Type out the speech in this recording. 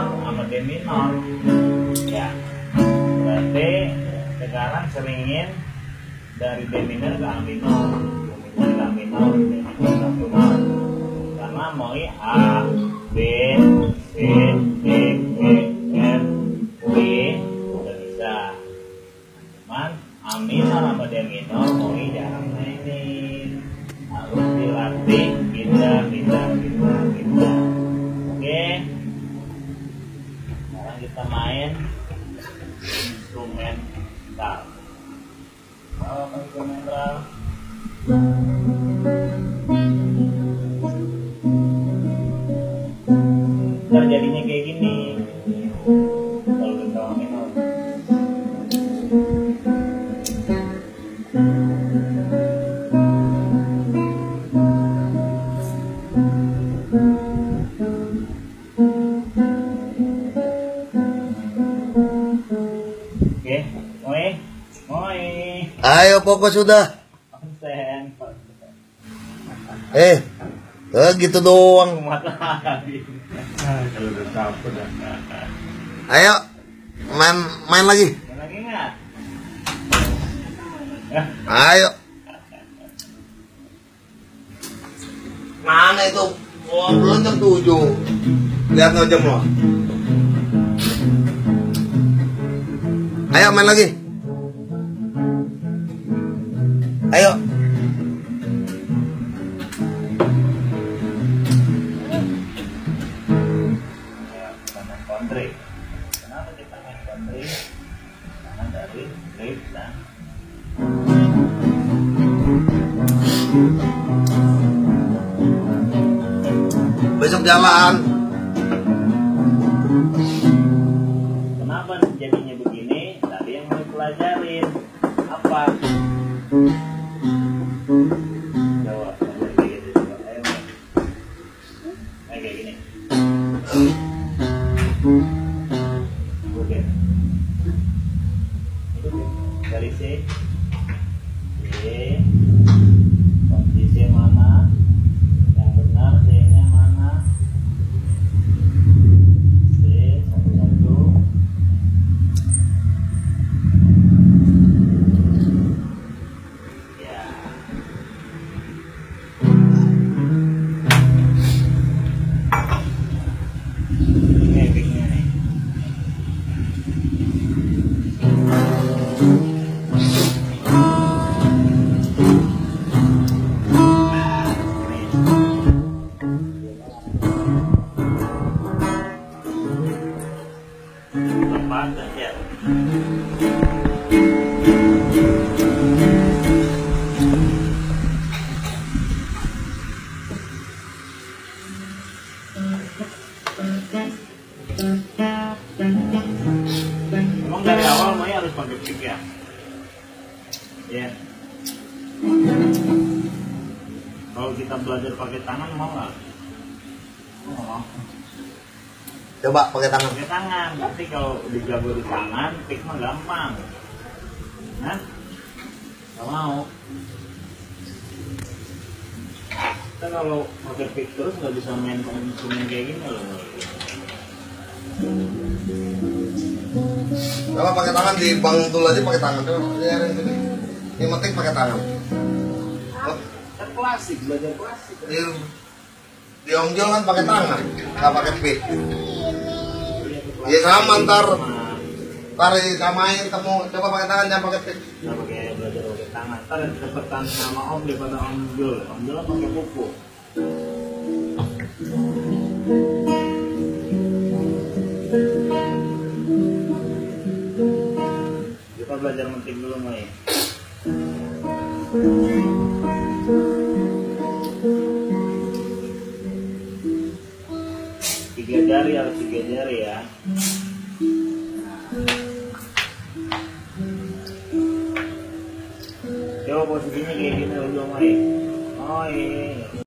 minor sama D minor. Ya, berarti sekarang seringin dari D minor ke A minor, D minor ke A minor, D minor ke A minor. Karena mau A, B, C, D, E, F, G udah bisa. Cuman A minor sama D minor mau jarang mainin, harus dilatih pindah. Oke, sekarang kita main instrumental. Kalau instrumental ntar jadinya kayak gini kalau kita minor. Oke, moi. Ayo fokus sudah. Konsen. Gitu doang. Muat lagi. Kalau udah capek dah. Ayo, main lagi. Main lagi nggak? Ayo. Mana itu? Oh, belum jam 7. Lihat no jam lo. Ayo main lagi. Ayo. Kita main country. Kenapa kita main country? Karena dari grip dan Besok jalan. kenapa jadinya begini? Tadi yang mau pelajarin apa? Coba kayak gitu coba. Ayo. Kayak gini. Oke. Dari C. Posisi mana? Yang benar C-nya mana? C satu. Ya. Ini efeknya nih. Pantas ya. Emang dari awal Maya harus pakai pick ya? Ya. Kalau kita belajar pakai tangan mau nggak? Mau. Coba pakai tangan. Pakai tangan, nanti kalau dijago di tangan, pick mah gampang. Nah, nggak mau. Kita kalau pakai pick terus nggak bisa main instrumen kayak gini loh. Coba pakai tangan di bantul aja pakai tangan. Coba ini metik pakai tangan. Kan klasik, belajar klasik. Di onjol kan pakai tangan, nggak pakai pick. Ya sama ntar disamain temu. Coba pakai tangan jangan pakai pick. Nggak pakai belajar pakai tangan. Ntar cepetan sama om daripada onjol. Onjol pakai kuku. Kita belajar menting dulu Mai. Tiga jari harus 3 jari ya. Coba posisinya kayak gini dulu Mai. Oh iya.